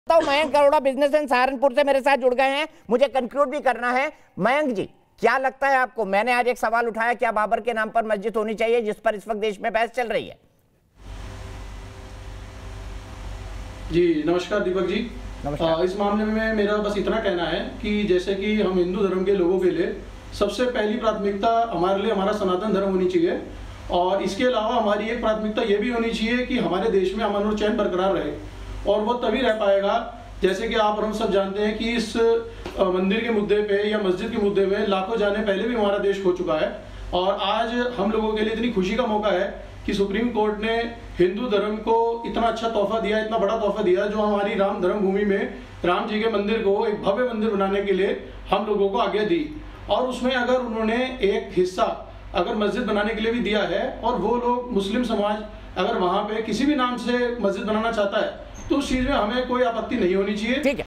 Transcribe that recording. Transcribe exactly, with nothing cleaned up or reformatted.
Mayank Arora businessman Saharanpur से मेरे साथ जुड़ गए हैं। मुझे कंक्लूड भी करना है। मयंक जी, क्या लगता है आपको? मैंने आज एक सवाल उठाया, क्या बाबर के नाम पर मस्जिद होनी चाहिए, जिस पर इस वक्त देश में बहस चल रही है? जी नमस्कार दीपक जी। नमस्कार। आ, इस मामले में मेरा बस इतना कहना है कि जैसे कि हम हिंदू धर्म के लोगों के लिए सबसे पहली प्राथमिकता हमारे लिए हमारा सनातन धर्म होनी चाहिए, और इसके अलावा हमारी एक प्राथमिकता ये भी होनी चाहिए कि हमारे देश में अमन और चैन बरकरार रहे, और वो तभी रह पाएगा जैसे कि आप और हम सब जानते हैं कि इस मंदिर के मुद्दे पे या मस्जिद के मुद्दे में लाखों जाने पहले भी हमारा देश खो चुका है। और आज हम लोगों के लिए इतनी खुशी का मौका है कि सुप्रीम कोर्ट ने हिंदू धर्म को इतना अच्छा तोहफा दिया, इतना बड़ा तोहफा दिया, जो हमारी राम धर्म भूमि में राम जी के मंदिर को एक भव्य मंदिर बनाने के लिए हम लोगों को आज्ञा दी। और उसमें अगर उन्होंने एक हिस्सा अगर मस्जिद बनाने के लिए भी दिया है, और वो लोग मुस्लिम समाज अगर वहां पे किसी भी नाम से मस्जिद बनाना चाहता है, तो उस चीज में हमें कोई आपत्ति नहीं होनी चाहिए। ठीक है।